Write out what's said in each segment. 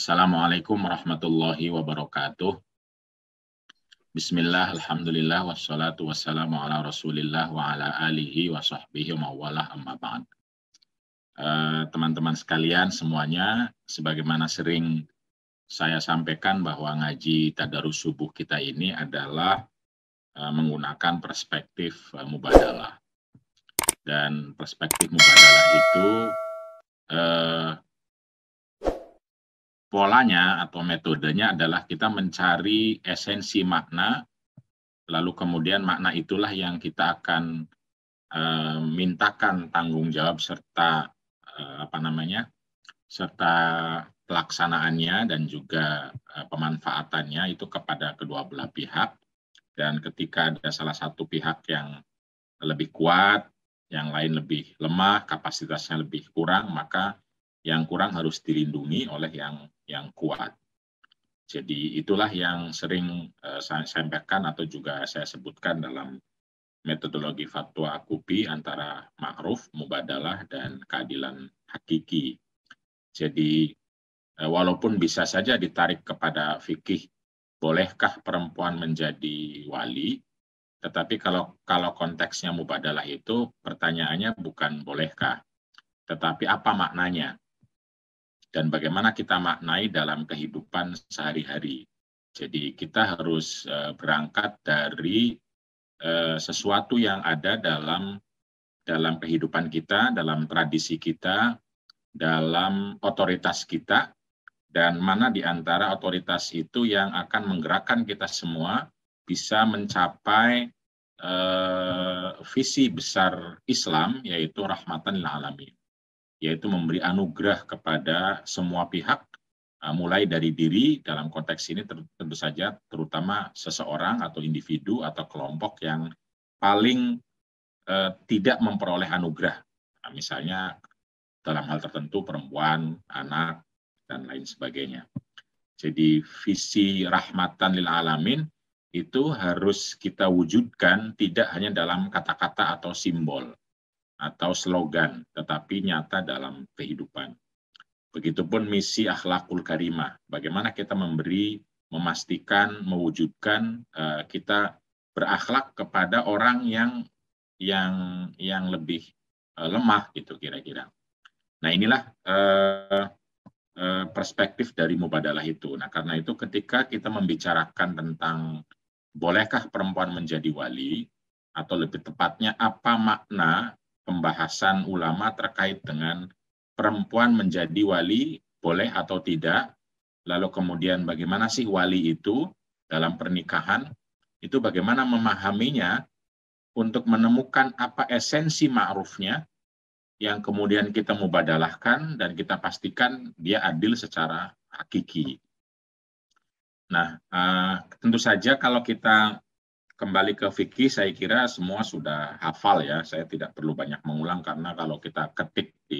Assalamualaikum warahmatullahi wabarakatuh. Bismillah, alhamdulillah, wassalatu wassalamu ala rasulillah wa ala alihi wa sahbihi wa mawalah amma ba'd. Teman-teman sekalian semuanya, sebagaimana sering saya sampaikan bahwa ngaji tadarus subuh kita ini adalah menggunakan perspektif mubadalah. Dan perspektif mubadalah itu polanya atau metodenya adalah kita mencari esensi makna, lalu kemudian makna itulah yang kita akan mintakan tanggung jawab serta serta pelaksanaannya dan juga pemanfaatannya itu kepada kedua belah pihak. Dan ketika ada salah satu pihak yang lebih kuat, yang lain lebih lemah, kapasitasnya lebih kurang, maka yang kurang harus dilindungi oleh yang kuat. Jadi itulah yang sering saya sampaikan atau juga saya sebutkan dalam metodologi fatwa Kupi antara ma'ruf, mubadalah, dan keadilan hakiki. Jadi walaupun bisa saja ditarik kepada fikih, bolehkah perempuan menjadi wali? Tetapi kalau konteksnya mubadalah itu, pertanyaannya bukan bolehkah, tetapi apa maknanya? Dan bagaimana kita maknai dalam kehidupan sehari-hari. Jadi kita harus berangkat dari sesuatu yang ada dalam kehidupan kita, dalam tradisi kita, dalam otoritas kita, dan mana di antara otoritas itu yang akan menggerakkan kita semua bisa mencapai visi besar Islam, yaitu rahmatan lil alamin, yaitu memberi anugerah kepada semua pihak, mulai dari diri, dalam konteks ini tentu saja terutama seseorang atau individu atau kelompok yang paling tidak memperoleh anugerah. Nah, misalnya dalam hal tertentu perempuan, anak, dan lain sebagainya. Jadi visi rahmatan lil alamin itu harus kita wujudkan tidak hanya dalam kata-kata atau simbol atau slogan, tetapi nyata dalam kehidupan. Begitupun misi akhlakul karimah, bagaimana kita memastikan, mewujudkan kita berakhlak kepada orang yang lebih lemah, gitu kira-kira. Nah, inilah perspektif dari mubadalah itu. Nah, karena itu ketika kita membicarakan tentang bolehkah perempuan menjadi wali, atau lebih tepatnya apa makna pembahasan ulama terkait dengan perempuan menjadi wali, boleh atau tidak, lalu kemudian bagaimana sih wali itu dalam pernikahan, itu bagaimana memahaminya untuk menemukan apa esensi ma'rufnya, yang kemudian kita mubadalahkan dan kita pastikan dia adil secara hakiki. Nah, tentu saja kalau kita kembali ke fikih, saya kira semua sudah hafal ya. Saya tidak perlu banyak mengulang karena kalau kita ketik di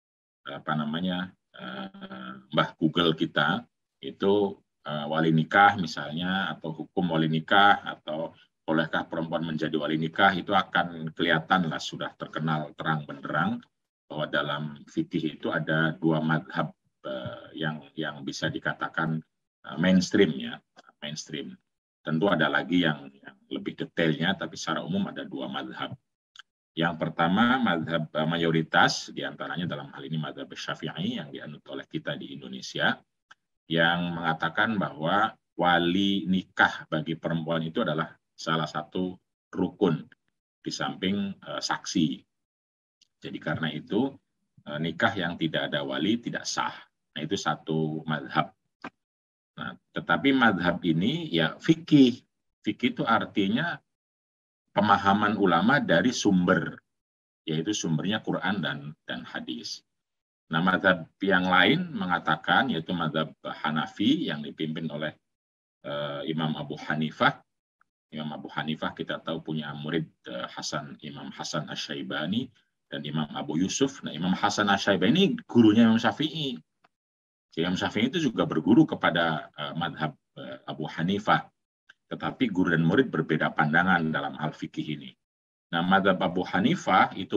Mbah Google kita itu wali nikah misalnya, atau hukum wali nikah, atau bolehkah perempuan menjadi wali nikah, itu akan kelihatan lah, sudah terkenal terang benderang bahwa dalam fikih itu ada dua madhab yang bisa dikatakan mainstream ya, mainstream. Tentu ada lagi yang lebih detailnya, tapi secara umum ada dua madhab. Yang pertama, madhab mayoritas, diantaranya dalam hal ini madhab Syafi'i yang dianut oleh kita di Indonesia, yang mengatakan bahwa wali nikah bagi perempuan itu adalah salah satu rukun di samping saksi. Jadi karena itu nikah yang tidak ada wali tidak sah. Nah, itu satu madhab. Nah, tetapi madhab ini ya fikih. Fikih itu artinya pemahaman ulama dari sumber, yaitu sumbernya Quran dan hadis. Nah, mazhab yang lain mengatakan, yaitu mazhab Hanafi yang dipimpin oleh Imam Abu Hanifah. Imam Abu Hanifah kita tahu punya murid Imam Hasan Asy-Syaibani dan Imam Abu Yusuf. Nah, Imam Hasan Asy-Syaibani gurunya Imam Syafi'i. Imam Syafi'i itu juga berguru kepada mazhab Abu Hanifah. Tetapi guru dan murid berbeda pandangan dalam hal fikih ini. Nah, mazhab Abu Hanifah itu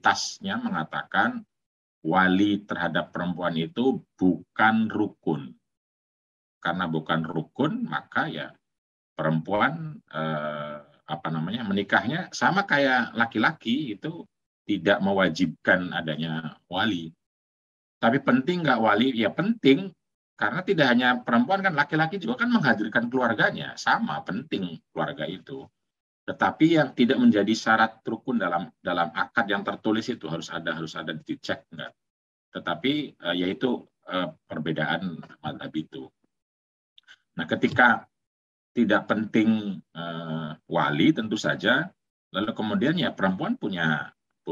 mayoritasnya mengatakan wali terhadap perempuan itu bukan rukun, karena bukan rukun, maka ya perempuan menikahnya sama kayak laki-laki, itu tidak mewajibkan adanya wali. Tapi penting nggak wali? Ya penting, karena tidak hanya perempuan kan, laki-laki juga kan menghadirkan keluarganya, sama penting keluarga itu. Tetapi yang tidak menjadi syarat rukun dalam akad yang tertulis itu harus ada dicek enggak. Tetapi yaitu perbedaan mazhab itu. Nah, ketika tidak penting wali tentu saja, lalu kemudian ya perempuan punya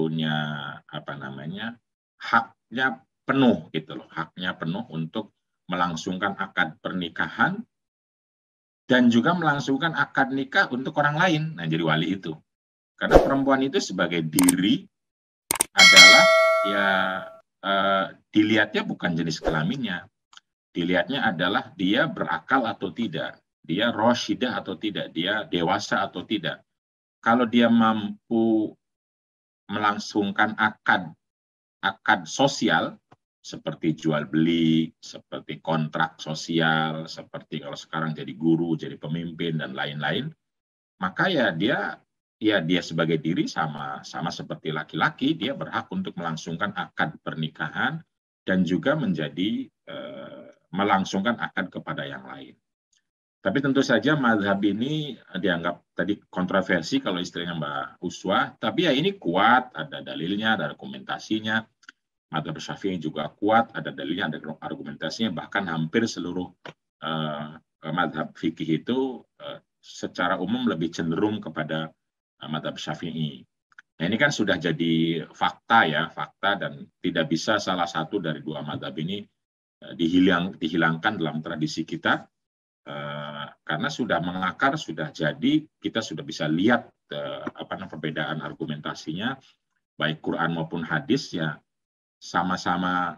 haknya penuh gitu loh, haknya penuh untuk melangsungkan akad pernikahan dan juga melangsungkan akad nikah untuk orang lain. Nah, jadi wali itu. Karena perempuan itu sebagai diri adalah ya dilihatnya bukan jenis kelaminnya. Dilihatnya adalah dia berakal atau tidak, dia rosyidah atau tidak, dia dewasa atau tidak. Kalau dia mampu melangsungkan akad sosial, seperti jual beli, seperti kontrak sosial, seperti kalau sekarang jadi guru, jadi pemimpin dan lain-lain, maka ya dia sebagai diri sama seperti laki-laki, dia berhak untuk melangsungkan akad pernikahan dan juga melangsungkan akad kepada yang lain. Tapi tentu saja mazhab ini dianggap tadi kontroversi kalau istilahnya Mbak Uswa, tapi ya ini kuat, ada dalilnya, ada argumentasinya. Mazhab Syafi'i juga kuat, ada dalilnya, ada argumentasinya, bahkan hampir seluruh mazhab fikih itu secara umum lebih cenderung kepada mazhab Syafi'i. Nah, ini kan sudah jadi fakta dan tidak bisa salah satu dari dua mazhab ini dihilangkan dalam tradisi kita, karena sudah mengakar, sudah jadi, kita sudah bisa lihat perbedaan argumentasinya, baik Quran maupun hadis ya sama-sama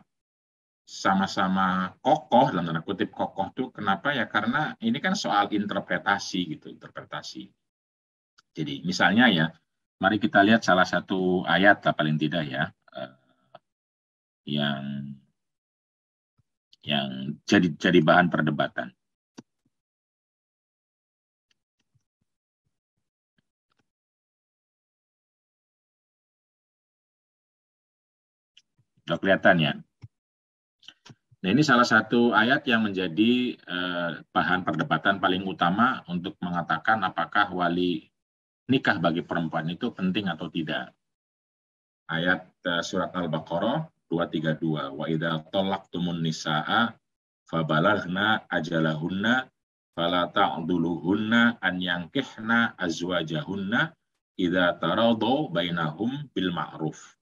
kokoh, dalam tanda kutip kokoh tuh kenapa ya, karena ini kan soal interpretasi gitu, interpretasi. Jadi misalnya ya, mari kita lihat salah satu ayat lah paling tidak ya, yang jadi bahan perdebatan. Sudah kelihatan ya. Nah, ini salah satu ayat yang menjadi bahan perdebatan paling utama untuk mengatakan apakah wali nikah bagi perempuan itu penting atau tidak. Ayat surat Al-Baqarah 232. Wa idza talaqtumun nisaa fabalaghna ajalahunna fala ta'dhuluhunna an yankihna azwajahunna idza taradaw bainahum bil ma'ruf.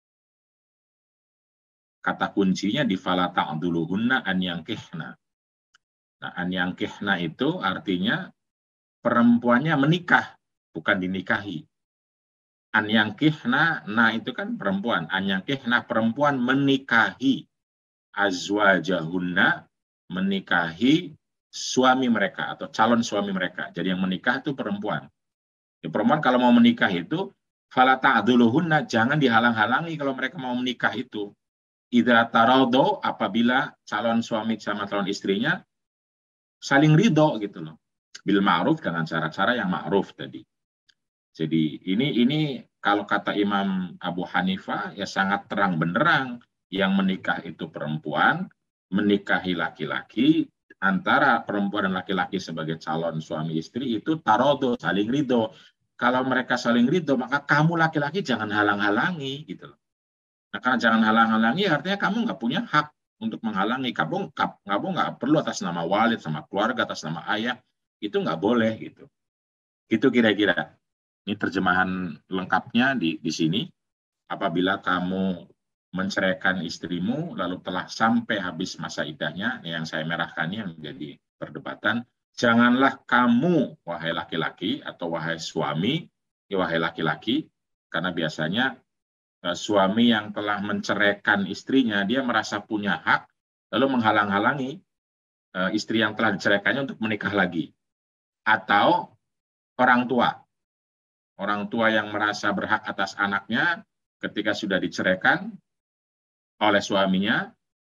Kata kuncinya di fala ta'dhuluhunna an yankihna. Nah, an yankihna itu artinya perempuannya menikah, bukan dinikahi. An yankihna, nah itu kan perempuan. An yankihna, perempuan menikahi azwajahunna, menikahi suami mereka atau calon suami mereka. Jadi yang menikah itu perempuan. Ya, perempuan kalau mau menikah itu fala ta'dhuluhunna, jangan dihalang-halangi kalau mereka mau menikah itu. Idza taradau, apabila calon suami sama calon istrinya saling ridho gitu loh. Bil ma'ruf, dengan cara-cara yang ma'ruf tadi. Jadi ini kalau kata Imam Abu Hanifah ya sangat terang benderang, yang menikah itu perempuan, menikahi laki-laki, antara perempuan dan laki-laki sebagai calon suami istri itu tarodo, saling ridho. Kalau mereka saling ridho, maka kamu laki-laki jangan halang-halangi gitu loh. Nah, karena jangan halang-halangi artinya kamu nggak punya hak untuk menghalangi. Kamu nggak perlu atas nama walid, sama keluarga, atas nama ayah, itu nggak boleh gitu. Itu kira-kira. Ini terjemahan lengkapnya di sini. Apabila kamu menceraikan istrimu lalu telah sampai habis masa iddahnya, yang saya merahkan yang menjadi perdebatan, janganlah kamu, wahai laki-laki atau wahai suami, wahai laki-laki, karena biasanya suami yang telah menceraikan istrinya, dia merasa punya hak, lalu menghalang-halangi istri yang telah diceraikannya untuk menikah lagi. Atau orang tua yang merasa berhak atas anaknya ketika sudah diceraikan oleh suaminya,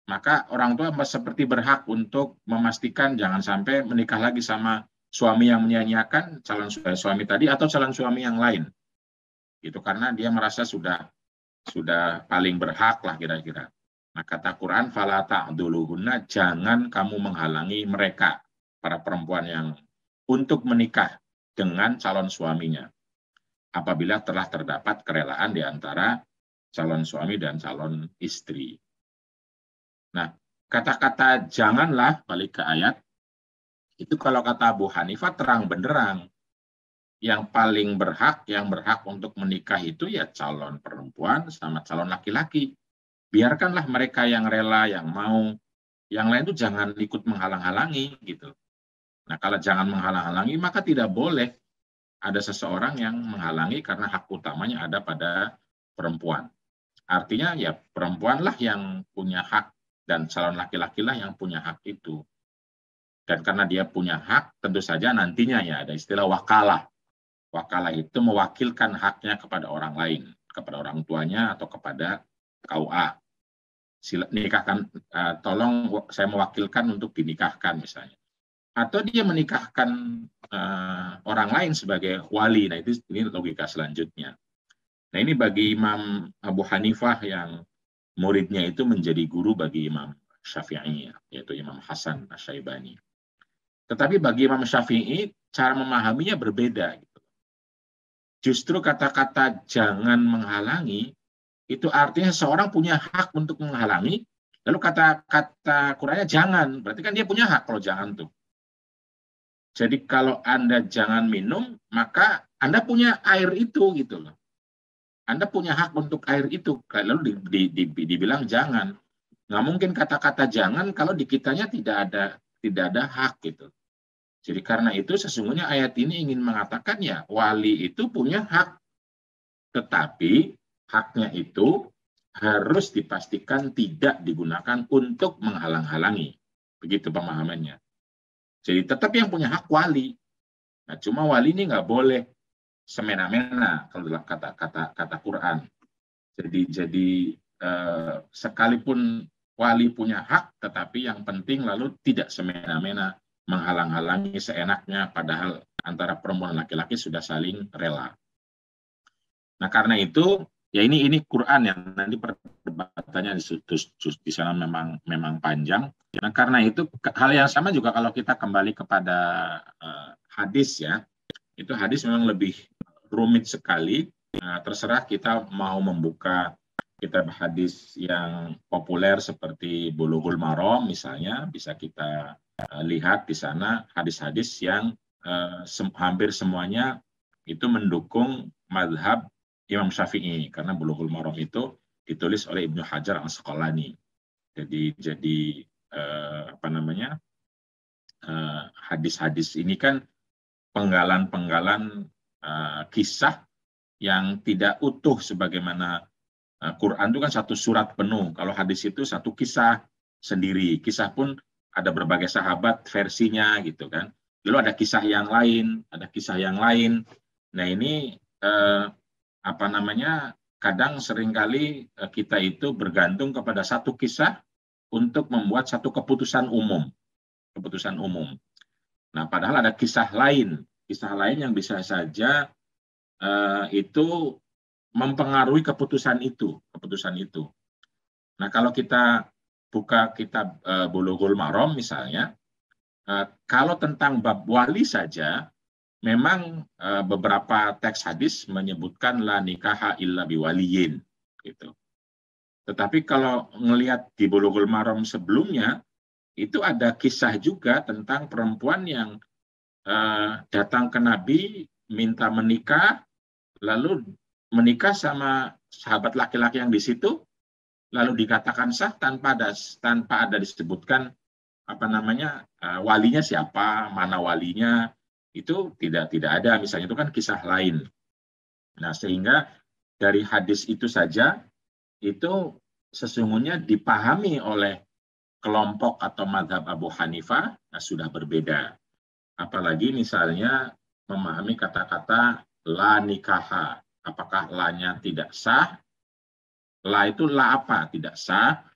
maka orang tua seperti berhak untuk memastikan jangan sampai menikah lagi sama suami yang menyanyiakan calon suami tadi atau calon suami yang lain. Itu karena dia merasa sudah paling berhak lah kira-kira. Nah, kata Quran, fala ta'duluhunna, jangan kamu menghalangi mereka, para perempuan yang untuk menikah dengan calon suaminya. Apabila telah terdapat kerelaan di antara calon suami dan calon istri. Nah, kata-kata janganlah, balik ke ayat, itu kalau kata Abu Hanifah terang benderang. Yang paling berhak, yang berhak untuk menikah itu ya calon perempuan sama calon laki-laki. Biarkanlah mereka yang rela, yang mau, yang lain itu jangan ikut menghalang-halangi gitu. Nah, kalau jangan menghalang-halangi, maka tidak boleh ada seseorang yang menghalangi karena hak utamanya ada pada perempuan. Artinya ya perempuanlah yang punya hak dan calon laki-laki lah yang punya hak itu. Dan karena dia punya hak, tentu saja nantinya ya ada istilah wakalah. Wakalah itu mewakilkan haknya kepada orang lain, kepada orang tuanya atau kepada KUA. Nikahkan, tolong saya mewakilkan untuk dinikahkan misalnya. Atau dia menikahkan orang lain sebagai wali. Nah, ini logika selanjutnya. Nah, ini bagi Imam Abu Hanifah yang muridnya itu menjadi guru bagi Imam Syafi'i, yaitu Imam Hasan Asy-Syaibani. Tetapi bagi Imam Syafi'i, cara memahaminya berbeda. Justru kata-kata jangan menghalangi, itu artinya seorang punya hak untuk menghalangi, lalu kata-kata Qur'annya jangan, berarti kan dia punya hak kalau jangan tuh. Jadi kalau Anda jangan minum, maka Anda punya air itu gitu loh. Anda punya hak untuk air itu, lalu dibilang jangan. Nggak mungkin kata-kata jangan kalau di kitanya tidak ada hak gitu. Jadi karena itu sesungguhnya ayat ini ingin mengatakan ya wali itu punya hak, tetapi haknya itu harus dipastikan tidak digunakan untuk menghalang-halangi. Begitu pemahamannya. Jadi tetap yang punya hak wali. Nah, cuma wali ini nggak boleh semena-mena kalau dalam kata Quran. Jadi sekalipun wali punya hak, tetapi yang penting lalu tidak semena-mena menghalang-halangi seenaknya, padahal antara perempuan dan laki-laki sudah saling rela. Nah, karena itu ya ini Quran yang nanti perdebatannya di sana memang panjang. Nah, karena itu hal yang sama juga kalau kita kembali kepada hadis ya. Itu hadis memang lebih rumit sekali. Terserah kita mau membuka kitab hadis yang populer seperti Bulughul Maram misalnya, bisa kita lihat di sana hadis-hadis yang hampir semuanya itu mendukung mazhab Imam Syafi'i, karena Bulughul Maram itu ditulis oleh Ibnu Hajar Al-Asqalani. Jadi hadis-hadis ini kan penggalan-penggalan kisah yang tidak utuh sebagaimana Quran itu kan satu surat penuh. Kalau hadis itu satu kisah sendiri. Kisah pun ada berbagai sahabat versinya gitu kan. Lalu ada kisah yang lain, ada kisah yang lain. Nah ini kadang seringkali kita itu bergantung kepada satu kisah untuk membuat satu keputusan umum. Nah, padahal ada kisah lain yang bisa saja itu mempengaruhi keputusan itu. Nah, kalau kita buka kitab Bulughul Maram misalnya, kalau tentang bab wali saja, memang beberapa teks hadis menyebutkan la nikaha illa biwaliyin gitu. Tetapi kalau ngelihat di Bulughul Maram sebelumnya, itu ada kisah juga tentang perempuan yang datang ke Nabi minta menikah, lalu menikah sama sahabat laki-laki yang di situ, lalu dikatakan sah tanpa ada disebutkan walinya siapa, mana walinya, itu tidak ada, misalnya itu kan kisah lain. Nah, sehingga dari hadis itu saja itu sesungguhnya dipahami oleh kelompok atau mazhab Abu Hanifah sudah berbeda. Apalagi misalnya memahami kata-kata la nikaha, apakah la-nya tidak sah? La itu la apa? Tidak sah.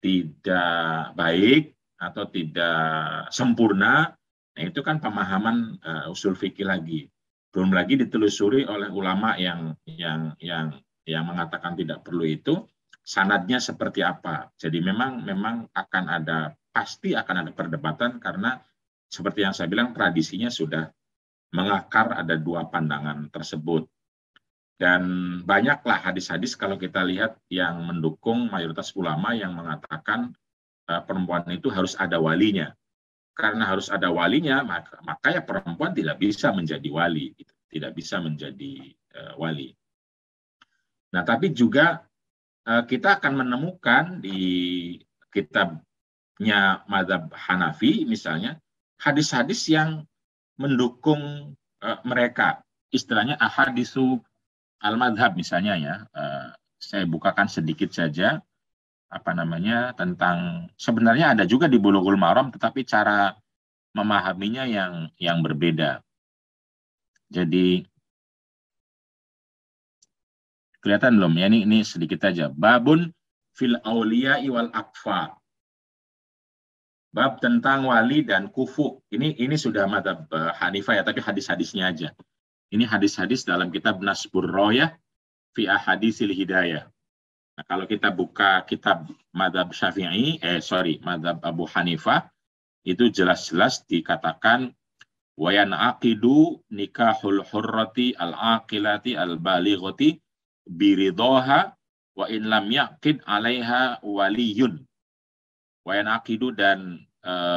tidak baik atau tidak sempurna, nah itu kan pemahaman usul fikih lagi. Belum lagi ditelusuri oleh ulama yang mengatakan tidak perlu itu, sanadnya seperti apa. Jadi memang pasti akan ada perdebatan karena seperti yang saya bilang tradisinya sudah mengakar ada dua pandangan tersebut. Dan banyaklah hadis-hadis kalau kita lihat yang mendukung mayoritas ulama yang mengatakan perempuan itu harus ada walinya. Karena harus ada walinya, maka ya perempuan tidak bisa menjadi wali, gitu. Tidak bisa menjadi wali. Nah, tapi juga kita akan menemukan di kitabnya Mazhab Hanafi misalnya, hadis-hadis yang mendukung mereka. Istilahnya ahadisu al-madhab misalnya ya. Saya bukakan sedikit saja tentang sebenarnya ada juga di Bulughul Maram, tetapi cara memahaminya yang berbeda. Jadi kelihatan belum ya, ini sedikit saja. Babun fil auliya'i wal aqfa. Bab tentang wali dan kufu. Ini sudah mazhab Hanifah ya, tapi hadis-hadisnya aja. Ini hadis-hadis dalam kitab Nasbur Royah fi ahadisil hidayah. Nah, kalau kita buka kitab mazhab mazhab Abu Hanifah, itu jelas-jelas dikatakan wa yanaqidu nikahul hurrati al-aqilati al-balighati biridhaha wa in lam yaqid 'alaiha waliyun. Wa yanaqidu dan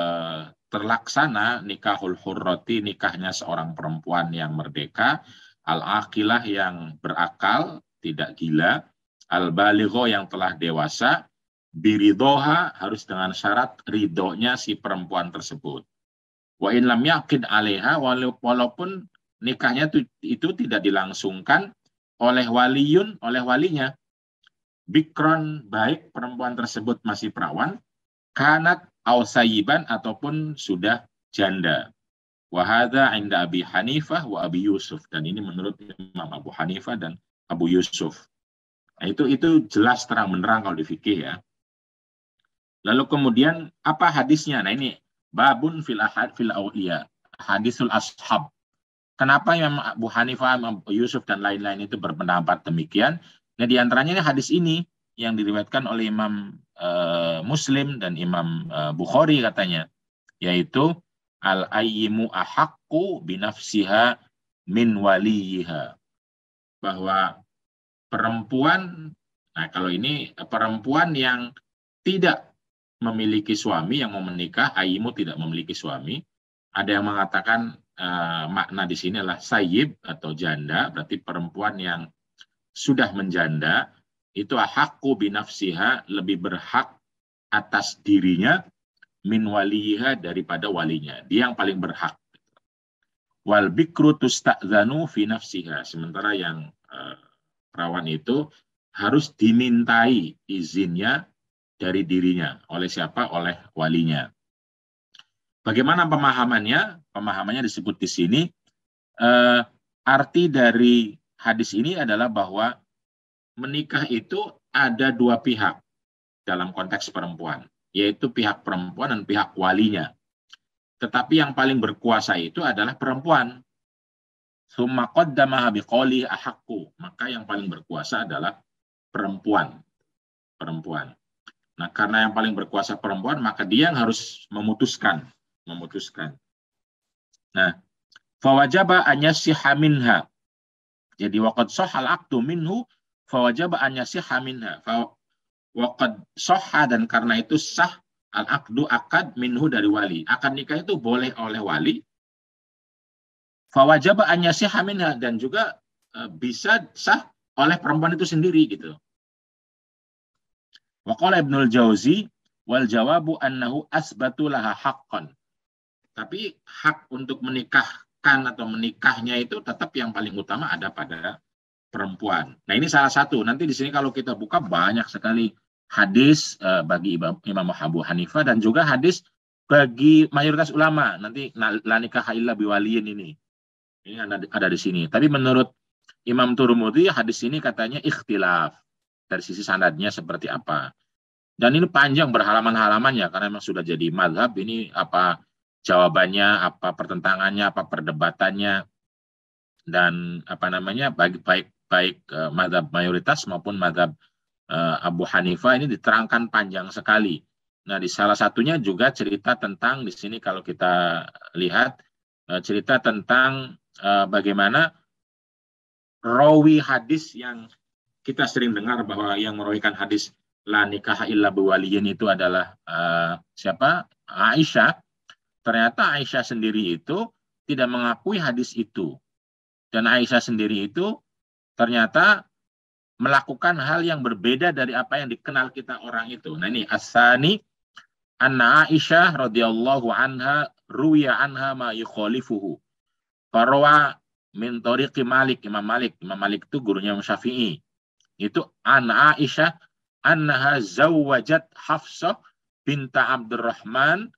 terlaksana nikahul hurrati, nikahnya seorang perempuan yang merdeka, al-aqilah yang berakal, tidak gila, al-baligho yang telah dewasa, biridhoha harus dengan syarat ridhonya si perempuan tersebut. Wa in lam yaqid 'alaiha, walaupun nikahnya itu tidak dilangsungkan oleh waliyun, oleh walinya. Bikron, baik perempuan tersebut masih perawan, kanat au sayyiban ataupun sudah janda. Wa hadza 'inda Abi Hanifah wa Abi Yusuf, dan ini menurut Imam Abu Hanifah dan Abu Yusuf. Nah, itu jelas terang-benderang kalau di fikih ya. Lalu kemudian apa hadisnya? Nah, ini babun fil auliya, hadisul ashab. Kenapa Imam Abu Hanifah, Imam Abu Yusuf dan lain-lain itu berpendapat demikian? Nah, di antaranya hadis ini yang diriwayatkan oleh Imam Muslim dan Imam Bukhari katanya, yaitu al-ayyimu ahaqqu binafsiha min waliyiha. Bahwa perempuan, nah kalau ini perempuan yang tidak memiliki suami, yang mau menikah, ayyimu tidak memiliki suami, ada yang mengatakan makna di sini adalah sayyib atau janda, berarti perempuan yang sudah menjanda, itu ahaqqu binafsiha, lebih berhak atas dirinya, min waliha, daripada walinya. Dia yang paling berhak. Wal bikru tusta'zanu fi nafsiha, sementara yang perawan itu harus dimintai izinnya dari dirinya. Oleh siapa? Oleh walinya. Bagaimana pemahamannya? Pemahamannya disebut di sini. Arti dari hadis ini adalah bahwa menikah itu ada dua pihak dalam konteks perempuan, yaitu pihak perempuan dan pihak walinya. Tetapi yang paling berkuasa itu adalah perempuan. Summa qaddamaha biqouli ahaqqu, maka yang paling berkuasa adalah perempuan. Nah, karena yang paling berkuasa perempuan, maka dia yang harus memutuskan. Nah, fawajaba an yasihha minha. Jadi waqad shahhal aqdu minhu fawajaba an yasihha minha. Waqad shahha, dan karena itu sah al-aqdu, akad, minhu, dari wali. Akad nikah itu boleh oleh wali. Fawajaba an yasihha minha, dan juga bisa sah oleh perempuan itu sendiri gitu. Wa qala Ibnul Jauzi wal jawabu annahu asbatu laha haqqan. Tapi hak untuk menikahkan atau menikahnya itu tetap yang paling utama ada pada perempuan. Nah, ini salah satu. Nanti di sini kalau kita buka banyak sekali hadis bagi Imam Abu Hanifah dan juga hadis bagi mayoritas ulama. Nanti la nikaha illa biwaliyin ini. Ini ada di sini. Tapi menurut Imam Turmudi hadis ini katanya ikhtilaf. Dari sisi sanadnya seperti apa. Dan ini panjang berhalaman-halaman ya, karena memang sudah jadi mazhab. Ini apa jawabannya, apa pertentangannya, apa perdebatannya, dan apa namanya baik mazhab mayoritas maupun mazhab Abu Hanifah ini diterangkan panjang sekali. Nah, di salah satunya juga cerita tentang di sini kalau kita lihat cerita tentang bagaimana rawi hadis yang kita sering dengar bahwa yang merawikan hadis la nikah illa biwaliyin itu adalah siapa? Aisyah. Ternyata Aisyah sendiri itu tidak mengakui hadis itu. Dan Aisyah sendiri itu ternyata melakukan hal yang berbeda dari apa yang dikenal kita orang itu. Nah ini asani anna Aisyah radhiyallahu anha ruwiya anha ma yukhalifuhu. Farwa min tariqi Malik, Imam Malik itu gurunya Imam Syafi'i. Itu anna Aisyah annaha zawwajat Hafsah binta Abdurrahman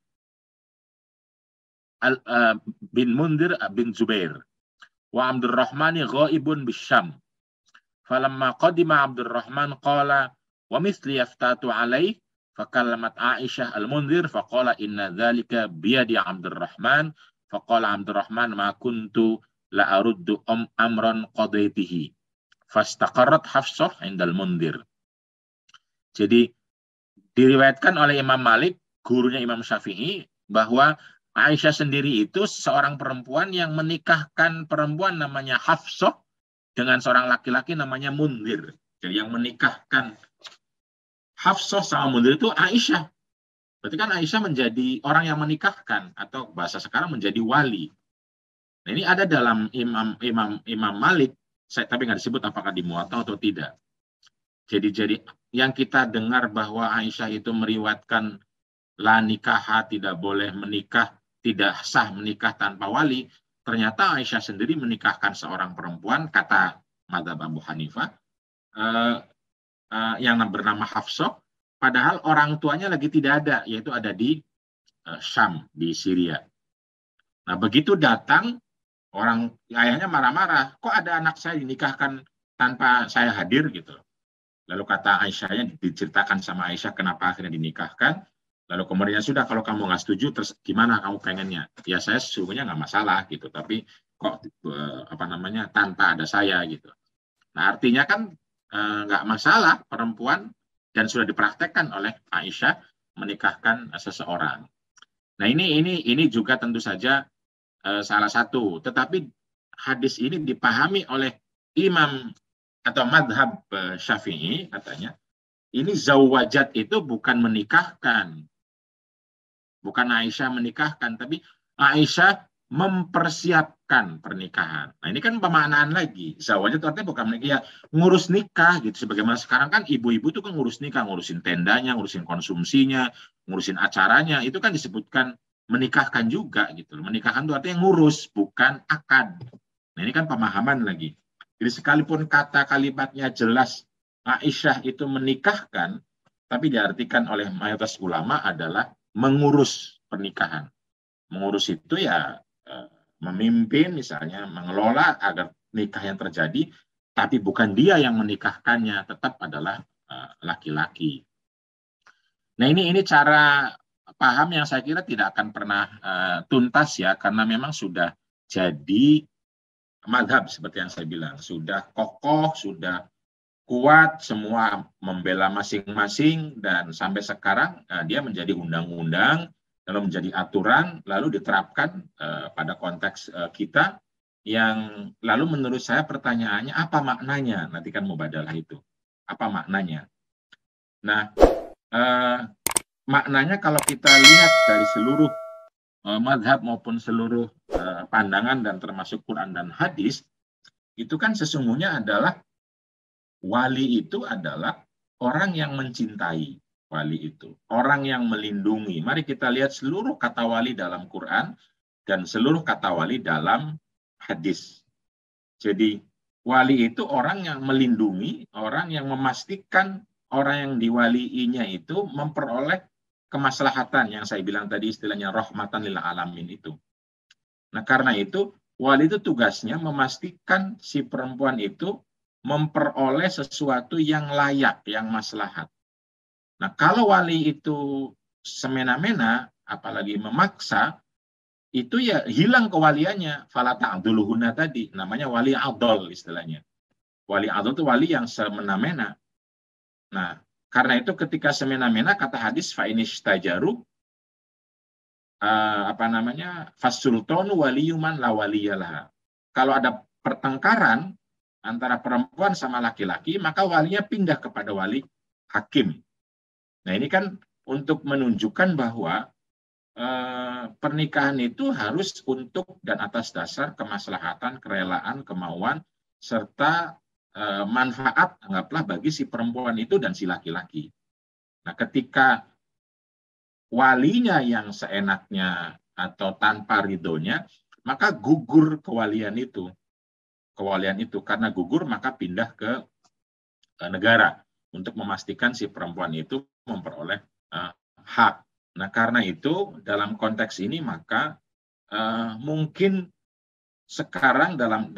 bin Mundir bin Zubair wa Abdurrahmani ghaibun bisyam. Falamma qadima Abdurrahman qala wa misli yaftatu alaih fakallamat Aisyah al-Mundir faqala inna dzalika biyadi Abdurrahman faqala Abdurrahman ma kuntu la aruddu amran qadaitihi fastaqarrat Hafsah indal Mundir. Jadi diriwayatkan oleh Imam Malik, gurunya Imam Syafi'i, bahwa Aisyah sendiri itu seorang perempuan yang menikahkan perempuan namanya Hafsah dengan seorang laki-laki namanya Mundir. Jadi yang menikahkan Hafsah sama Mundir itu Aisyah. Berarti kan Aisyah menjadi orang yang menikahkan, atau bahasa sekarang menjadi wali. Nah, ini ada dalam Imam Malik, tapi nggak disebut apakah di Muwatta atau tidak. Jadi yang kita dengar bahwa Aisyah itu meriwayatkan la nikah, tidak boleh menikah, tidak sah menikah tanpa wali. Ternyata Aisyah sendiri menikahkan seorang perempuan, kata mazhab Abu Hanifah, yang bernama Hafsah, padahal orang tuanya lagi tidak ada, yaitu ada di Syam, di Syria. Nah, begitu datang, orang ayahnya marah-marah, kok ada anak saya dinikahkan tanpa saya hadir gitu. Lalu kata Aisyahnya, diceritakan sama Aisyah kenapa akhirnya dinikahkan. Lalu kemudian sudah, kalau kamu nggak setuju, terus gimana kamu pengennya? Ya saya sesungguhnya nggak masalah gitu, tapi kok tanpa ada saya gitu. Nah artinya kan nggak masalah perempuan, dan sudah dipraktekkan oleh Aisyah menikahkan seseorang. Nah ini juga tentu saja salah satu. Tetapi hadis ini dipahami oleh imam atau madhab Syafi'i, katanya ini zawajat itu bukan menikahkan. Bukan Aisyah menikahkan, tapi Aisyah mempersiapkan pernikahan. Nah ini kan pemaknaan lagi. Zawajat artinya bukan menikah, ya ngurus nikah gitu. Sebagaimana sekarang kan ibu-ibu itu kan ngurus nikah, ngurusin tendanya, ngurusin konsumsinya, ngurusin acaranya. Itu kan disebutkan menikahkan juga gitu. Menikahkan itu artinya ngurus, bukan akad. Nah ini kan pemahaman lagi. Jadi sekalipun kata kalimatnya jelas Aisyah itu menikahkan, tapi diartikan oleh mayoritas ulama adalah mengurus pernikahan. Mengurus itu ya memimpin, misalnya mengelola agar nikah yang terjadi, tapi bukan dia yang menikahkannya, tetap adalah laki-laki. Nah ini cara paham yang saya kira tidak akan pernah tuntas ya, karena memang sudah jadi madhab seperti yang saya bilang, sudah kokoh, sudah kuat, semua membela masing-masing, dan sampai sekarang dia menjadi undang-undang, lalu menjadi aturan, lalu diterapkan pada konteks kita, yang lalu menurut saya pertanyaannya apa maknanya, nanti kan mubadalah itu, apa maknanya. Nah, maknanya kalau kita lihat dari seluruh madhab maupun seluruh pandangan dan termasuk Quran dan hadis, itu kan sesungguhnya adalah wali itu adalah orang yang mencintai. Wali itu orang yang melindungi. Mari kita lihat seluruh kata wali dalam Quran dan seluruh kata wali dalam hadis. Jadi wali itu orang yang melindungi, orang yang memastikan orang yang diwaliinya itu memperoleh kemaslahatan, yang saya bilang tadi istilahnya rahmatan lil alamin itu. Nah karena itu wali itu tugasnya memastikan si perempuan itu memperoleh sesuatu yang layak, yang maslahat. Nah, kalau wali itu semena-mena, apalagi memaksa, itu ya hilang kewaliannya. Fala ta'dhuluhunna tadi, namanya wali adol istilahnya. Wali adol itu wali yang semena-mena. Nah, karena itu ketika semena-mena, kata hadis, fa'inishtajaru, fasultonu waliyuman la waliyalah. Kalau ada pertengkaran antara perempuan sama laki-laki, maka walinya pindah kepada wali hakim. Nah, ini kan untuk menunjukkan bahwa pernikahan itu harus untuk dan atas dasar kemaslahatan, kerelaan, kemauan, serta manfaat, anggaplah, bagi si perempuan itu dan si laki-laki. Nah, ketika walinya yang seenaknya atau tanpa ridhonya, maka gugur kewalian itu. Karena gugur, maka pindah ke negara untuk memastikan si perempuan itu memperoleh hak. Nah, karena itu dalam konteks ini maka mungkin sekarang dalam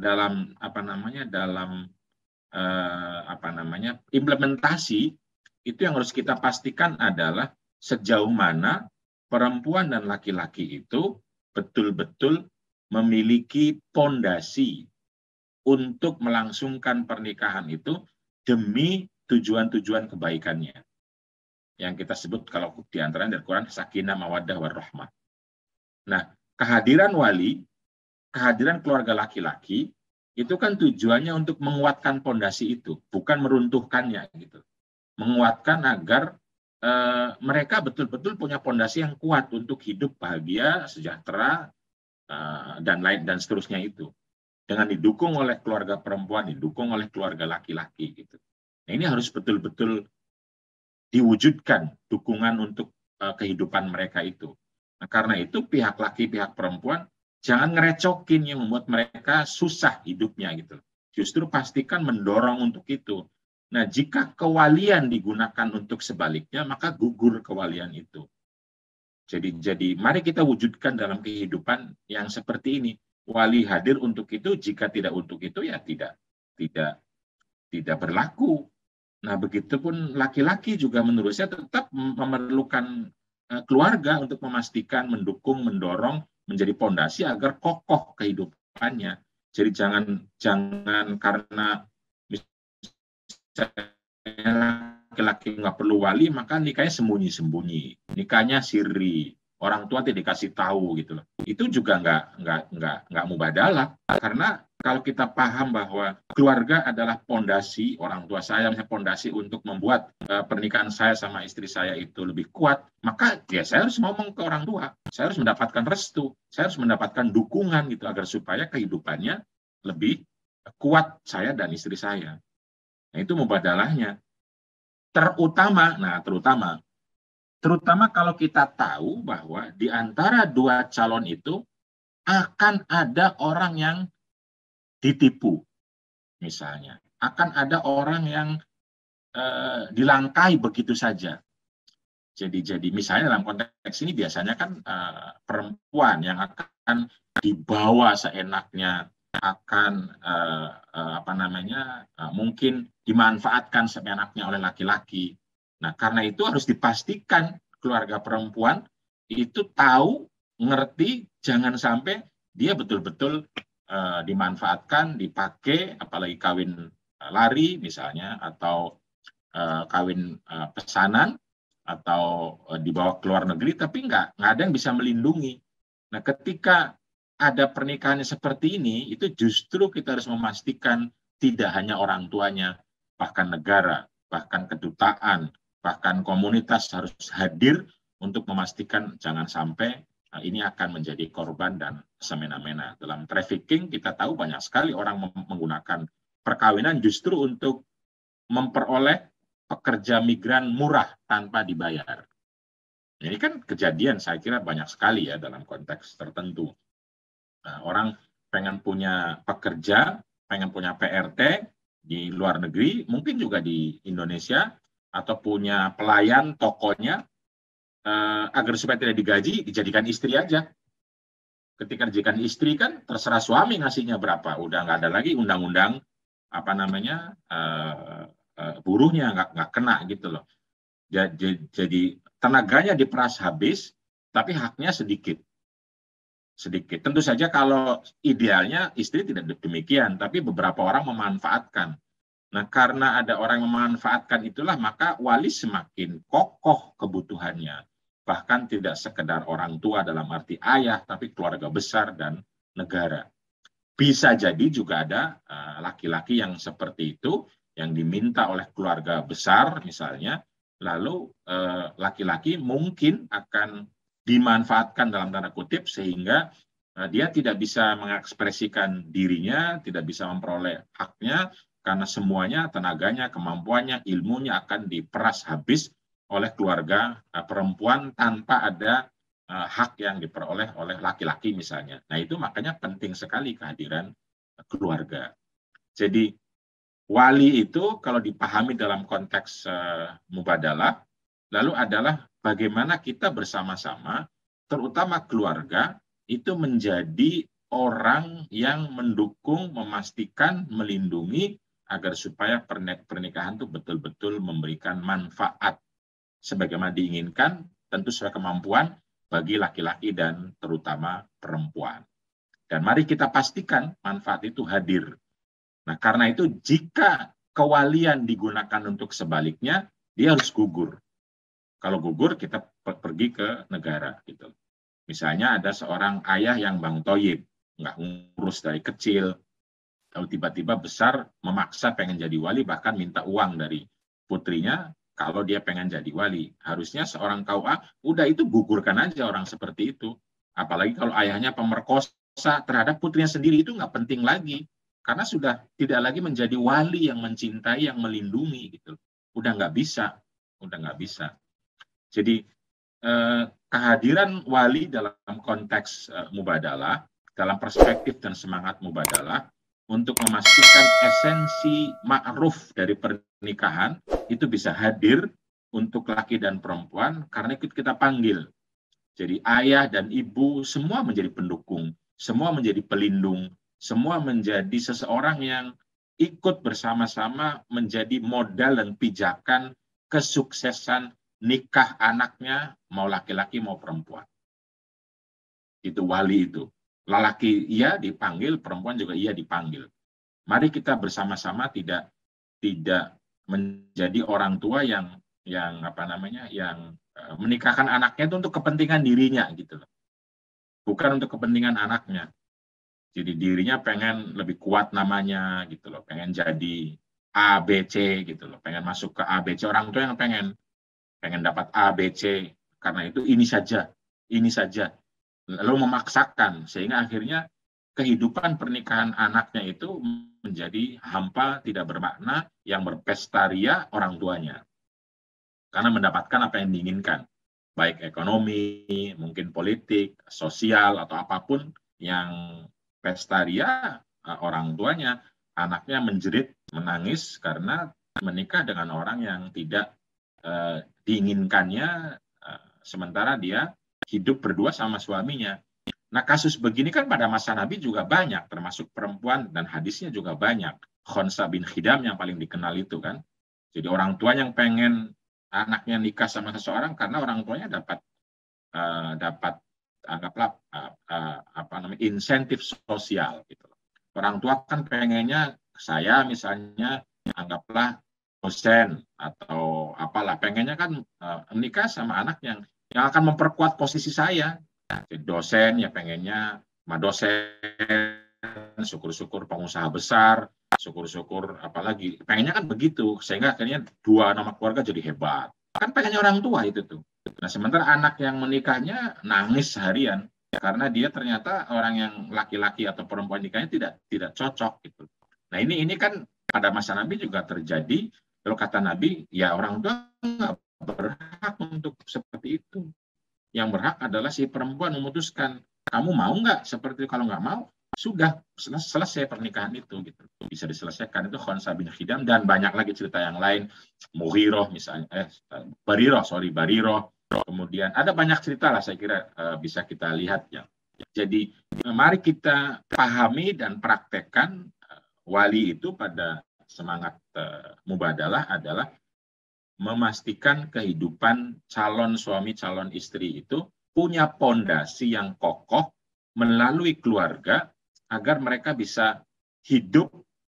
implementasi itu yang harus kita pastikan adalah sejauh mana perempuan dan laki-laki itu betul-betul memiliki pondasi untuk melangsungkan pernikahan itu demi tujuan-tujuan kebaikannya. Yang kita sebut kalau di antara dari Quran, sakinah, mawaddah, warahmah. Nah, kehadiran wali, kehadiran keluarga laki-laki, itu kan tujuannya untuk menguatkan pondasi itu, bukan meruntuhkannya gitu. Menguatkan agar mereka betul-betul punya pondasi yang kuat untuk hidup bahagia, sejahtera, dan seterusnya itu. Dengan didukung oleh keluarga perempuan, didukung oleh keluarga laki-laki gitu. Nah, ini harus betul-betul diwujudkan dukungan untuk kehidupan mereka itu. Nah, karena itu pihak laki, pihak perempuan jangan ngerecokin yang membuat mereka susah hidupnya gitu. Justru pastikan mendorong untuk itu. Nah, jika kewalian digunakan untuk sebaliknya, maka gugur kewalian itu. Jadi mari kita wujudkan dalam kehidupan yang seperti ini. Wali hadir untuk itu, jika tidak untuk itu ya tidak berlaku. Nah, begitupun laki-laki juga menurut saya tetap memerlukan keluarga untuk memastikan, mendukung, mendorong, menjadi pondasi agar kokoh kehidupannya. Jadi jangan karena laki-laki nggak perlu wali, maka nikahnya sembunyi-sembunyi, nikahnya siri, orang tua tidak dikasih tahu gitu loh. Itu juga nggak mubadalah, karena kalau kita paham bahwa keluarga adalah pondasi, orang tua saya misalnya pondasi untuk membuat pernikahan saya sama istri saya itu lebih kuat, maka ya saya harus ngomong ke orang tua, saya harus mendapatkan restu, saya harus mendapatkan dukungan gitu agar supaya kehidupannya lebih kuat saya dan istri saya. Nah, itu mubadalahnya. Terutama kalau kita tahu bahwa di antara dua calon itu akan ada orang yang ditipu, misalnya. Akan ada orang yang dilangkai begitu saja. Jadi misalnya dalam konteks ini biasanya kan perempuan yang akan dibawa seenaknya, akan mungkin dimanfaatkan seenaknya oleh laki-laki. Nah, karena itu harus dipastikan keluarga perempuan itu tahu, ngerti, jangan sampai dia betul-betul dimanfaatkan, dipakai, apalagi kawin lari misalnya, atau kawin pesanan, atau dibawa ke luar negeri, tapi nggak ada yang bisa melindungi. Nah, ketika ada pernikahan seperti ini, itu justru kita harus memastikan tidak hanya orang tuanya, bahkan negara, bahkan kedutaan, bahkan komunitas harus hadir untuk memastikan jangan sampai ini akan menjadi korban dan semena-mena. Dalam trafficking kita tahu banyak sekali orang menggunakan perkawinan justru untuk memperoleh pekerja migran murah tanpa dibayar. Ini kan kejadian saya kira banyak sekali ya dalam konteks tertentu. Nah, orang pengen punya pekerja, pengen punya PRT di luar negeri, mungkin juga di Indonesia, atau punya pelayan tokonya, agar supaya tidak digaji, dijadikan istri aja. Ketika dijadikan istri kan terserah suami ngasihnya berapa, udah nggak ada lagi undang-undang buruhnya, nggak kena gitu loh. Jadi tenaganya diperas habis, tapi haknya sedikit. Tentu saja kalau idealnya istri tidak demikian, tapi beberapa orang memanfaatkan. Nah, karena ada orang yang memanfaatkan itulah, maka wali semakin kokoh kebutuhannya. Bahkan tidak sekedar orang tua dalam arti ayah, tapi keluarga besar dan negara. Bisa jadi juga ada laki-laki yang seperti itu, yang diminta oleh keluarga besar misalnya, lalu laki-laki mungkin akan dimanfaatkan dalam tanda kutip sehingga dia tidak bisa mengekspresikan dirinya, tidak bisa memperoleh haknya, karena semuanya, tenaganya, kemampuannya, ilmunya akan diperas habis oleh keluarga perempuan tanpa ada hak yang diperoleh oleh laki-laki misalnya. Nah itu makanya penting sekali kehadiran keluarga. Jadi wali itu kalau dipahami dalam konteks mubadalah, lalu adalah bagaimana kita bersama-sama, terutama keluarga, itu menjadi orang yang mendukung, memastikan, melindungi, agar supaya pernikahan itu betul-betul memberikan manfaat sebagaimana diinginkan, tentu sesuai kemampuan bagi laki-laki dan terutama perempuan. Dan mari kita pastikan manfaat itu hadir. Nah, karena itu jika kewalian digunakan untuk sebaliknya, dia harus gugur. Kalau gugur, kita pergi ke negara. Gitu. Misalnya ada seorang ayah yang bang toyib, nggak ngurus dari kecil, lalu tiba-tiba besar memaksa pengen jadi wali, bahkan minta uang dari putrinya kalau dia pengen jadi wali. Harusnya seorang KUA, udah itu gugurkan aja orang seperti itu. Apalagi kalau ayahnya pemerkosa terhadap putrinya sendiri, itu nggak penting lagi. Karena sudah tidak lagi menjadi wali yang mencintai, yang melindungi. Gitu. Udah nggak bisa. Jadi kehadiran wali dalam konteks mubadalah, dalam perspektif dan semangat mubadalah, untuk memastikan esensi ma'ruf dari pernikahan itu bisa hadir untuk laki dan perempuan karena ikut kita panggil. Jadi ayah dan ibu semua menjadi pendukung, semua menjadi pelindung, semua menjadi seseorang yang ikut bersama-sama menjadi modal dan pijakan kesuksesan nikah anaknya, mau laki-laki mau perempuan. Itu wali itu. Laki iya dipanggil, perempuan juga iya dipanggil. Mari kita bersama-sama tidak menjadi orang tua yang menikahkan anaknya itu untuk kepentingan dirinya gitu loh. Bukan untuk kepentingan anaknya. Jadi dirinya pengen lebih kuat namanya gitu loh, pengen jadi A B C gitu loh, pengen masuk ke A B C, orang tua yang pengen dapat A B C, karena itu ini saja. Lalu memaksakan sehingga akhirnya kehidupan pernikahan anaknya itu menjadi hampa, tidak bermakna, yang berpesta ria orang tuanya. Karena mendapatkan apa yang diinginkan, baik ekonomi, mungkin politik, sosial, atau apapun yang pesta ria orang tuanya, anaknya menjerit, menangis karena menikah dengan orang yang tidak diinginkannya, sementara dia hidup berdua sama suaminya. Nah, kasus begini kan pada masa Nabi juga banyak, termasuk perempuan, dan hadisnya juga banyak. Khonsa bin Khidam yang paling dikenal itu kan. Jadi orang tua yang pengen anaknya nikah sama seseorang karena orang tuanya dapat anggaplah insentif sosial gitu. Orang tua kan pengennya, saya misalnya anggaplah dosen atau apalah, pengennya kan nikah sama anak yang akan memperkuat posisi saya. Jadi dosen ya pengennya sama dosen, syukur-syukur pengusaha besar, syukur-syukur apalagi, pengennya kan begitu, sehingga akhirnya dua nama keluarga jadi hebat. Kan pengennya orang tua itu tuh. Nah, sementara anak yang menikahnya nangis seharian karena dia ternyata orang yang laki-laki atau perempuan nikahnya tidak cocok gitu. Nah, ini kan pada masa Nabi juga terjadi. Kalau kata Nabi, ya orang tua nggak berhak untuk seperti itu. Yang berhak adalah si perempuan memutuskan, kamu mau nggak seperti itu. Kalau nggak mau, sudah selesai pernikahan itu gitu. Bisa diselesaikan. Itu Khonsa bin Khidam, dan banyak lagi cerita yang lain. Muhiroh misalnya, Bariroh. Kemudian ada banyak cerita lah, saya kira bisa kita lihat ya. Jadi mari kita pahami dan praktekkan wali itu pada semangat mubadalah adalah memastikan kehidupan calon suami, calon istri itu punya pondasi yang kokoh melalui keluarga agar mereka bisa hidup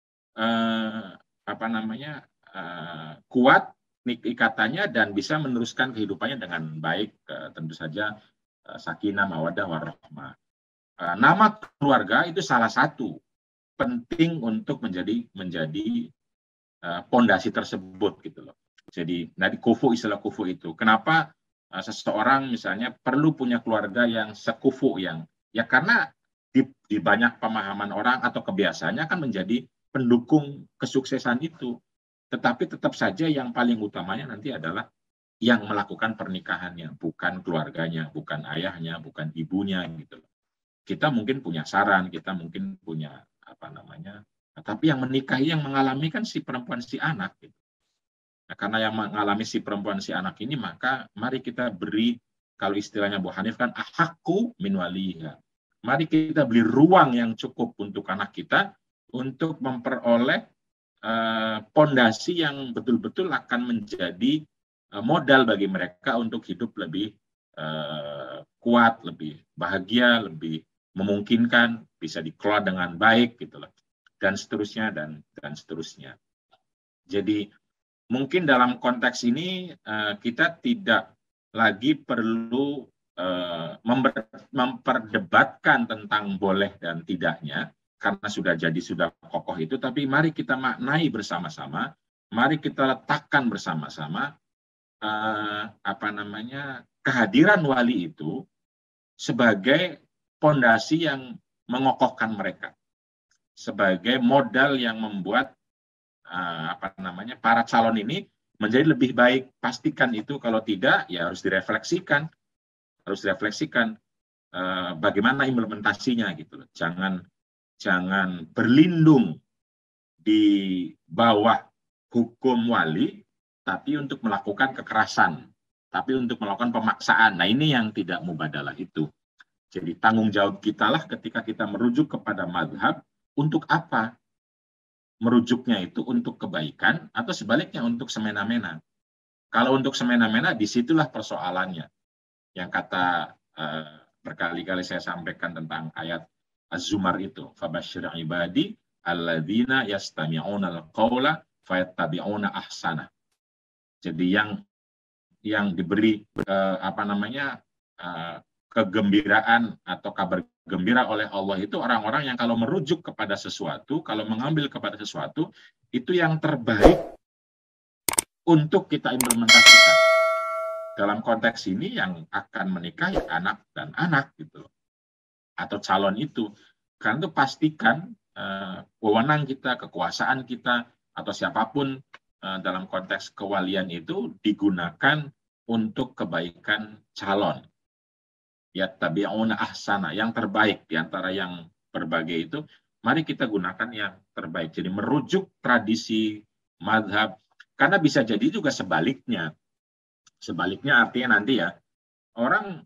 kuat ikatannya dan bisa meneruskan kehidupannya dengan baik, tentu saja sakinah, mawaddah, warahmah. Nama keluarga itu salah satu penting untuk menjadi pondasi tersebut gitu loh. Jadi istilah kufu itu. Kenapa seseorang misalnya perlu punya keluarga yang sekufu, yang ya karena di banyak pemahaman orang atau kebiasaannya akan menjadi pendukung kesuksesan itu. Tetapi tetap saja yang paling utamanya nanti adalah yang melakukan pernikahannya, bukan keluarganya, bukan ayahnya, bukan ibunya gitu. Kita mungkin punya saran, kita mungkin punya tapi yang menikahi, yang mengalami kan si perempuan, si anak gitu. Nah, karena yang mengalami si perempuan, si anak ini, maka mari kita beri, kalau istilahnya Bu Hanif kan ahakku min waliha. Mari kita beri ruang yang cukup untuk anak kita untuk memperoleh pondasi yang betul-betul akan menjadi modal bagi mereka untuk hidup lebih kuat, lebih bahagia, lebih memungkinkan, bisa dikelola dengan baik gitu loh, dan seterusnya dan seterusnya. Jadi mungkin dalam konteks ini kita tidak lagi perlu memperdebatkan tentang boleh dan tidaknya, karena sudah kokoh itu, tapi mari kita maknai bersama-sama, mari kita letakkan bersama-sama kehadiran wali itu sebagai pondasi yang mengokohkan mereka, sebagai modal yang membuat para calon ini menjadi lebih baik. Pastikan itu, kalau tidak ya harus direfleksikan bagaimana implementasinya gitu loh. Jangan berlindung di bawah hukum wali tapi untuk melakukan kekerasan, tapi untuk melakukan pemaksaan. Nah, ini yang tidak mubadalah itu. Jadi tanggung jawab kita lah ketika kita merujuk kepada mazhab, untuk apa? Merujuknya itu untuk kebaikan atau sebaliknya untuk semena-mena. Kalau untuk semena-mena, disitulah persoalannya. Yang kata berkali-kali saya sampaikan tentang ayat Az-Zumar itu, fabashshir ibadi alladzina yastami'una al-qaula fayattabi'una ahsana. Jadi yang diberi kegembiraan atau kabar gembira oleh Allah itu orang-orang yang kalau merujuk kepada sesuatu, kalau mengambil kepada sesuatu, itu yang terbaik untuk kita implementasikan. Dalam konteks ini yang akan menikah ya anak dan anak gitu loh, atau calon itu. Karena itu pastikan wewenang kita, kekuasaan kita, atau siapapun dalam konteks kewalian itu digunakan untuk kebaikan calon. Ya tabi'una ahsana, yang terbaik di antara yang berbagai itu, mari kita gunakan yang terbaik. Jadi merujuk tradisi mazhab, karena bisa jadi juga sebaliknya. Sebaliknya artinya nanti ya orang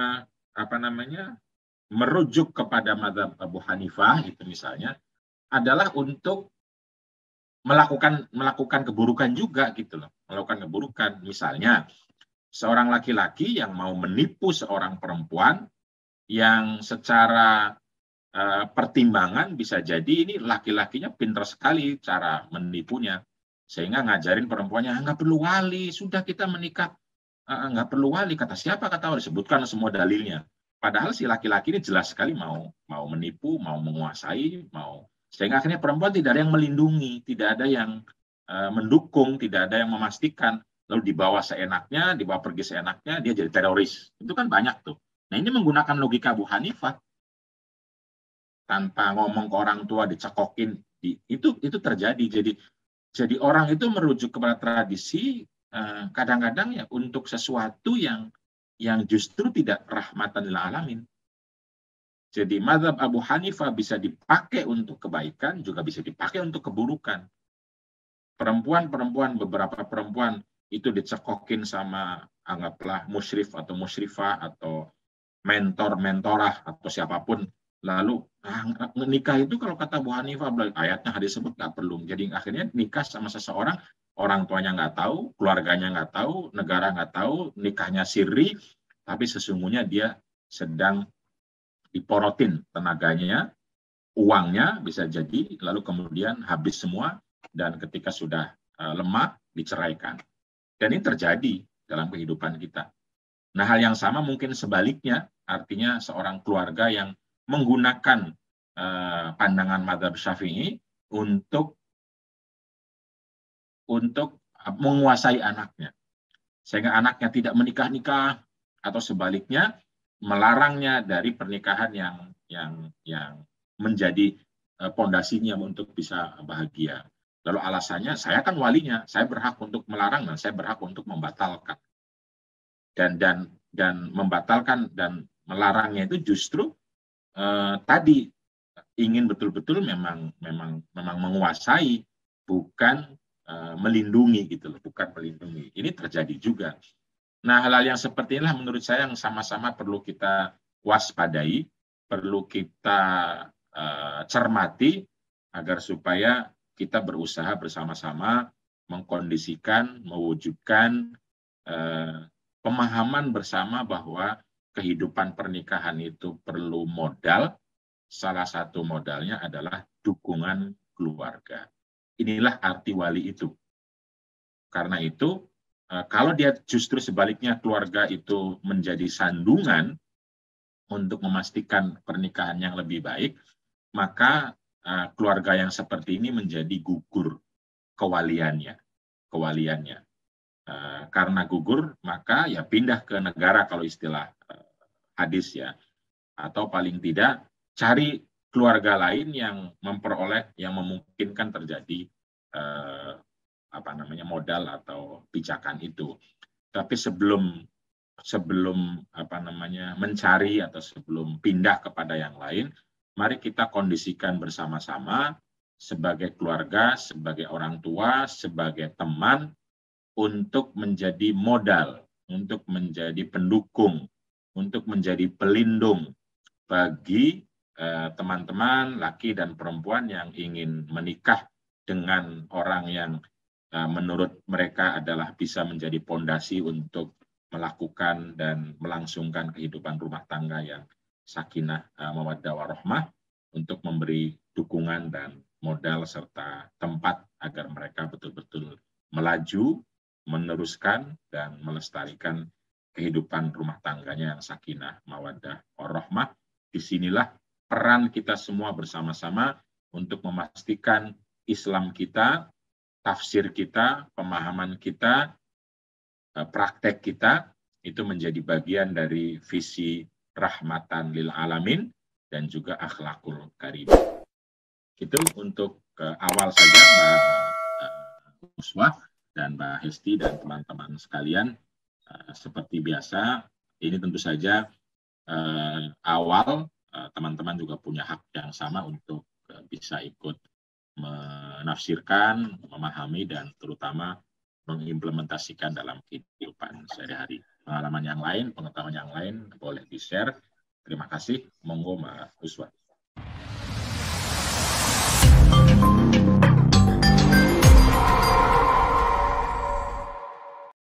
merujuk kepada mazhab Abu Hanifah itu misalnya adalah untuk melakukan keburukan juga gitu loh, melakukan keburukan. Misalnya seorang laki-laki yang mau menipu seorang perempuan yang secara pertimbangan bisa jadi ini laki-lakinya pintar sekali cara menipunya, sehingga ngajarin perempuannya nggak perlu wali, sudah kita menikah nggak perlu wali. Kata siapa? Kata wali, disebutkan semua dalilnya. Padahal si laki-laki ini jelas sekali mau menipu, mau menguasai, sehingga akhirnya perempuan tidak ada yang melindungi, tidak ada yang mendukung, tidak ada yang memastikan. Lalu dibawa seenaknya, dibawa pergi seenaknya, dia jadi teroris. Itu kan banyak tuh. Nah, ini menggunakan logika Abu Hanifah. Tanpa ngomong ke orang tua, dicekokin. Itu terjadi. Jadi orang itu merujuk kepada tradisi, kadang-kadang ya untuk sesuatu yang justru tidak rahmatan lil alamin. Jadi mazhab Abu Hanifah bisa dipakai untuk kebaikan, juga bisa dipakai untuk keburukan. Beberapa perempuan itu dicekokin sama anggaplah musyrif atau musyrifah atau mentorah atau siapapun, lalu nikah itu kalau kata Bu Hanifah ayatnya hadis sebut nggak perlu. Jadi akhirnya nikah sama seseorang orang tuanya nggak tahu, keluarganya nggak tahu, negara nggak tahu, nikahnya sirri, tapi sesungguhnya dia sedang diporotin tenaganya, uangnya bisa jadi, lalu kemudian habis semua, dan ketika sudah lemah, diceraikan. Dan ini terjadi dalam kehidupan kita. Nah, hal yang sama mungkin sebaliknya, artinya seorang keluarga yang menggunakan pandangan mazhab Syafi'i untuk menguasai anaknya, sehingga anaknya tidak menikah-nikah, atau sebaliknya melarangnya dari pernikahan yang menjadi pondasinya untuk bisa bahagia. Lalu alasannya, saya kan walinya, saya berhak untuk melarang dan saya berhak untuk membatalkan. Dan membatalkan dan melarangnya itu justru tadi ingin betul-betul memang menguasai, bukan melindungi gitu loh, bukan melindungi. Ini terjadi juga. Nah, hal-hal yang seperti inilah menurut saya yang sama-sama perlu kita waspadai, perlu kita cermati, agar supaya kita berusaha bersama-sama mengkondisikan, mewujudkan pemahaman bersama bahwa kehidupan pernikahan itu perlu modal. Salah satu modalnya adalah dukungan keluarga. Inilah arti wali itu. Karena itu, kalau dia justru sebaliknya keluarga itu menjadi sandungan untuk memastikan pernikahan yang lebih baik, maka keluarga yang seperti ini menjadi gugur kewaliannya. Karena gugur, maka ya pindah ke negara kalau istilah hadis ya, atau paling tidak cari keluarga lain yang memperoleh, yang memungkinkan terjadi modal atau pijakan itu. Tapi sebelum mencari atau sebelum pindah kepada yang lain, mari kita kondisikan bersama-sama sebagai keluarga, sebagai orang tua, sebagai teman, untuk menjadi modal, untuk menjadi pendukung, untuk menjadi pelindung bagi teman-teman laki dan perempuan yang ingin menikah dengan orang yang menurut mereka adalah bisa menjadi pondasi untuk melakukan dan melangsungkan kehidupan rumah tangga yang sakinah, mawaddah warahmah, untuk memberi dukungan dan modal serta tempat agar mereka betul-betul melaju, meneruskan dan melestarikan kehidupan rumah tangganya yang sakinah, mawaddah warahmah. Disinilah peran kita semua bersama-sama untuk memastikan Islam kita, tafsir kita, pemahaman kita, praktek kita, itu menjadi bagian dari visi rahmatan lil alamin dan juga akhlakul karimah. Itu untuk awal saja, Mbak Uswah dan Mbak Hesti dan teman-teman sekalian. Seperti biasa, ini tentu saja awal, teman-teman juga punya hak yang sama untuk bisa ikut menafsirkan, memahami, dan terutama mengimplementasikan dalam kehidupan sehari-hari. Pengalaman yang lain, pengetahuan yang lain boleh di-share. Terima kasih. Monggo Mbak Uswah.